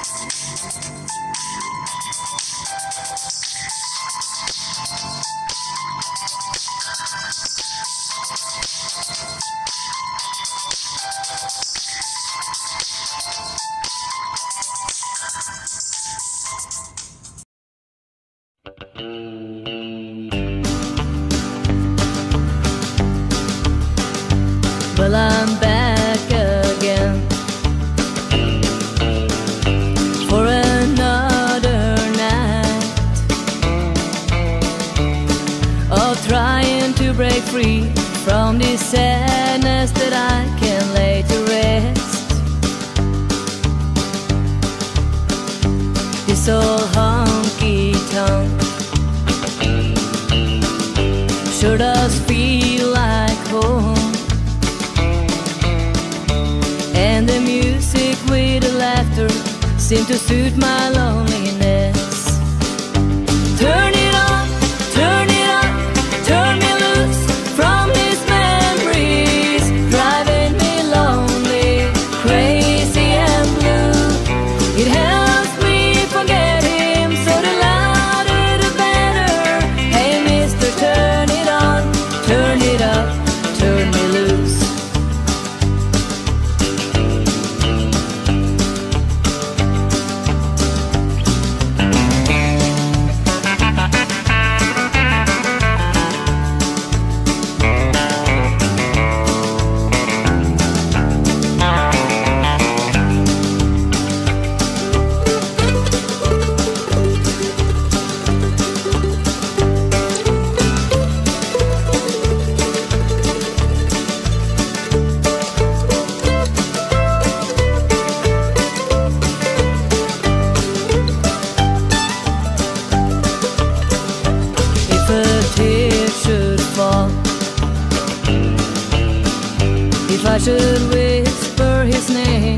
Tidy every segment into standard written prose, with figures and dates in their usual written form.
Well, I'm back again for another night of trying to break free from this sadness that I can't lay to rest. This old honky-tonk sure does feel like home. And the music with the laughter seemed to suit my loneliness. Turn it on, turn it up, turn me loose from these memories, driving me lonely, crazy and blue. It helps me forget him, so the louder the better. Hey mister, turn it on, turn it up, turn me loose. If I should whisper his name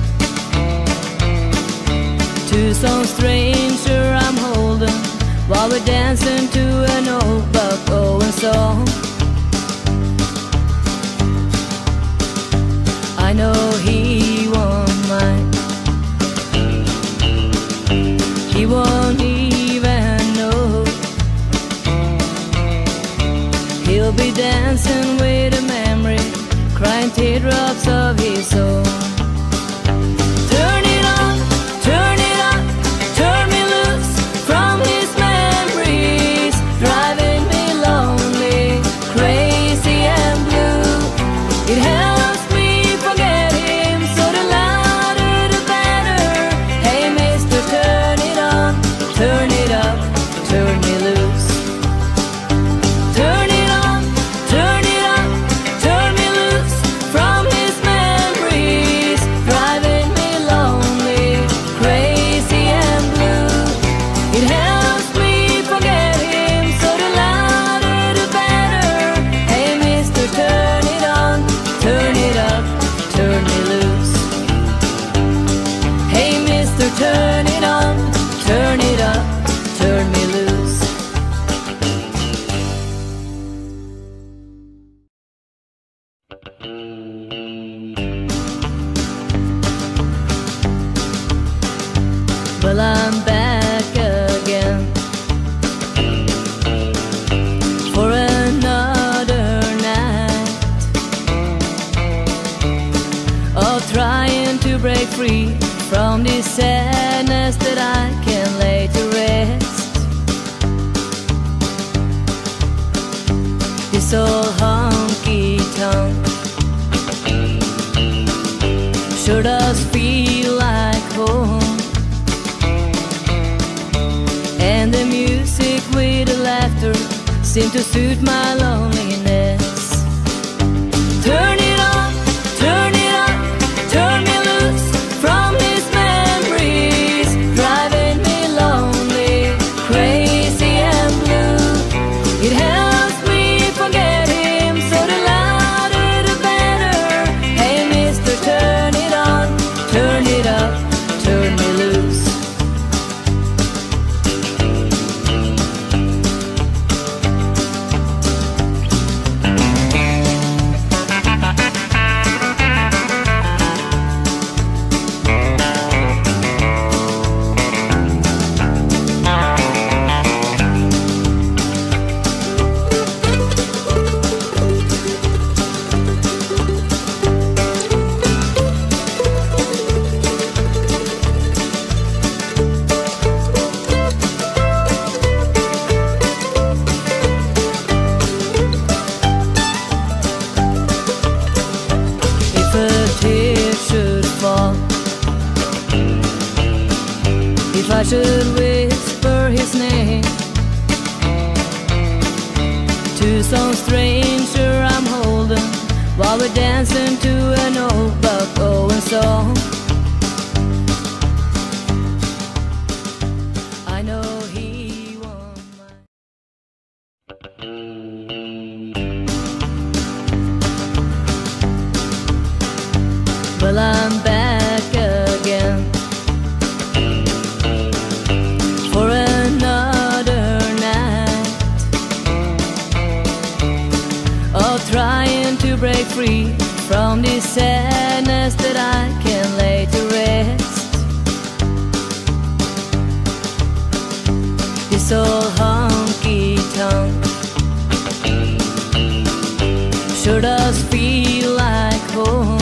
to some stranger I'm holding while we're dancing to an old Buck Owens song, I know he won't mind. He won't even know. He'll be dancing with a memory, crying teardrops of his own. Turn it on, turn it up, turn me loose from these memories, driving me lonely, crazy and blue. It helps me forget him, so the louder the better. Hey mister, turn it on, turn it up, turn me loose. Turn it on, turn it up, turn me loose from his memories, driving me lonely, crazy and blue. It helps me forget him, so the louder the better. Hey mister, turn it on, turn it up, turn me loose. Hey mister, turn it on, turn it up, turn me loose. Well, I'm back again for another night of trying to break free from this sadness that I can't lay to rest. This old honky-tonk sure does feel like home. And the music with the laughter seemed to suit my loneliness. Turn it on, turn it up, turn me loose from these memories, driving me lonely, crazy and blue. It helps me forget him, so the louder the better. Hey mister, turn it on, turn it up, turn me loose. I should whisper his name to some stranger I'm holding while we're dancing to an old Buck Owens song. I know he won't mind. Well, I'm back again for another night of trying to break free from this sadness that I can't lay to rest. This old honky-tonk sure does feel like home,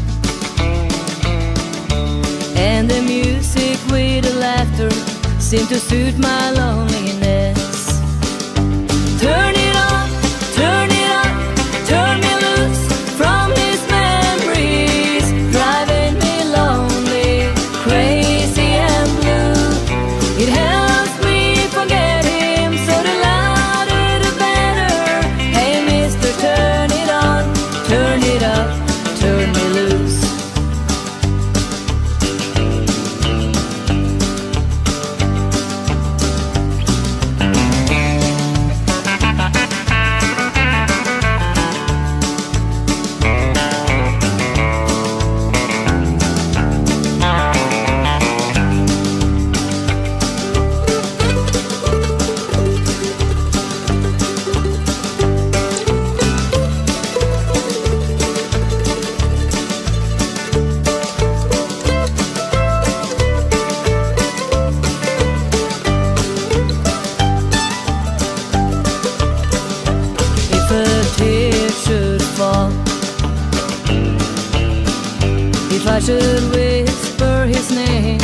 and the music with the laughter seem to suit my loneliness. Turn it on, turn it up, turn me loose from these memories, driving me lonely, crazy and blue. It helps me forget him, so the louder the better. Hey mister, turn it on, turn it up, turn me loose. If I should whisper his name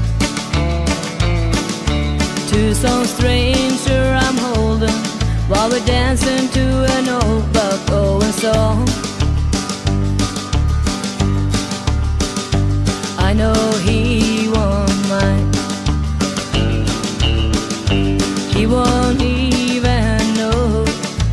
to some stranger I'm holding while we're dancing to an old Buck Owens song, I know he won't mind. He won't even know.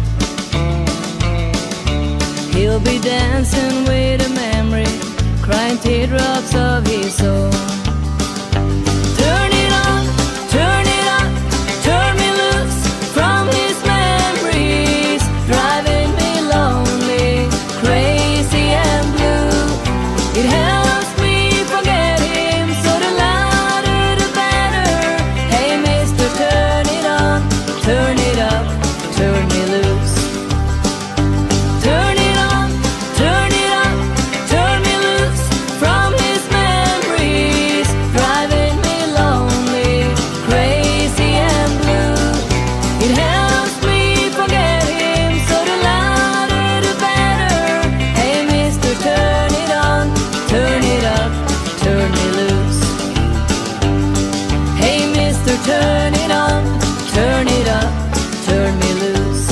He'll be dancing with a memory, crying teardrops of his own. Turn it on, turn it up, turn me loose from his memories, driving me lonely, crazy and blue. It helps me forget him, so the louder the better. Hey mister, turn it on, turn it up, turn me loose. Turn it on, turn it up, turn me loose from his memories, driving me lonely, crazy and blue. It helps me forget him, so the louder the better. Hey mister, turn it on, turn it up, turn me loose. Hey mister, turn it on, turn it up, turn me loose.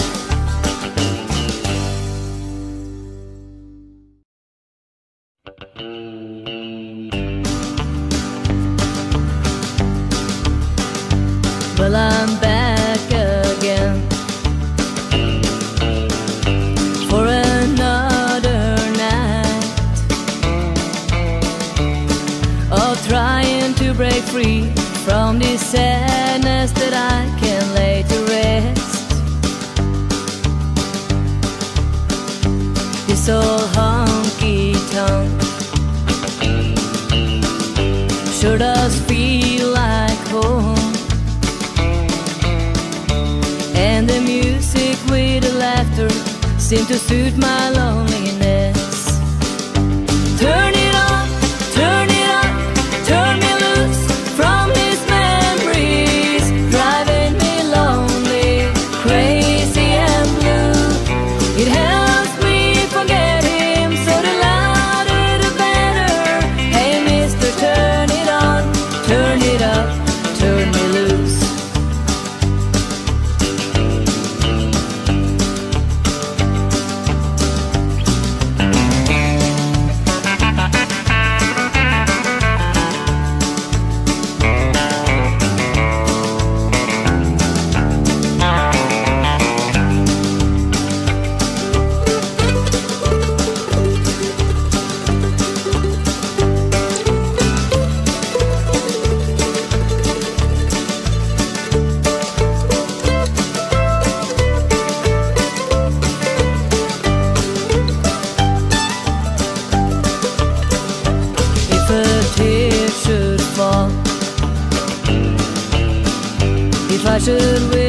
Well, I'm back again for another night of trying to break free from this sadness that I can't lay to rest. This old honky-tonk sure does feel like home, and the music with the laughter seem to suit my loneliness. Turn it on, turn it up, turn me loose from his memories, driving me lonely, crazy and blue. It helps me forget him, so the louder the better. Hey mister, turn it on, turn it up, turn me loose. if I should wish